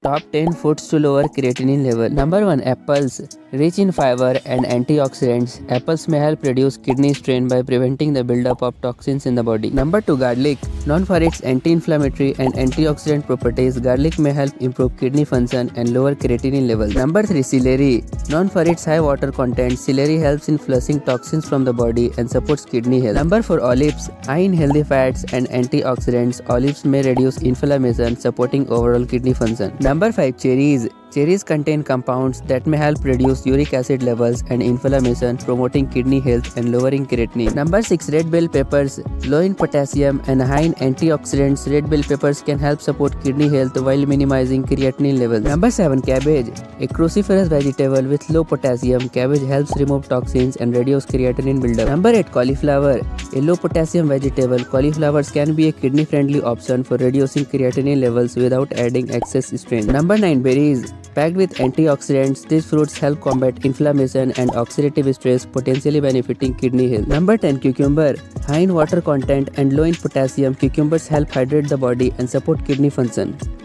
Top 10 foods to lower creatinine level. Number 1. Apples. Rich in fiber and antioxidants, apples may help reduce kidney strain by preventing the buildup of toxins in the body. Number 2. Garlic. Known for its anti-inflammatory and antioxidant properties, garlic may help improve kidney function and lower creatinine levels. Number 3. Celery. Known for its high water content, celery helps in flushing toxins from the body and supports kidney health. Number 4. Olives. High in healthy fats and antioxidants, olives may reduce inflammation, supporting overall kidney function. Number 5. Cherries. Cherries contain compounds that may help reduce uric acid levels and inflammation, promoting kidney health and lowering creatinine. Number 6. Red bell peppers. Low in potassium and high in antioxidants, red bell peppers can help support kidney health while minimizing creatinine levels. Number 7. Cabbage. A cruciferous vegetable with low potassium, cabbage helps remove toxins and reduce creatinine buildup. Number 8. Cauliflower. A low potassium vegetable, cauliflowers can be a kidney-friendly option for reducing creatinine levels without adding excess strain. Number 9. Berries. Packed with antioxidants, these fruits help combat inflammation and oxidative stress, potentially benefiting kidney health. Number 10. Cucumber. High in water content and low in potassium, cucumbers help hydrate the body and support kidney function.